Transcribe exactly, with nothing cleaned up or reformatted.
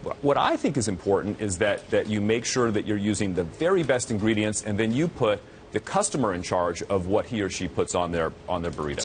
What I think is important is that, that you make sure that you're using the very best ingredients, and then you put the customer in charge of what he or she puts on their, on their burrito.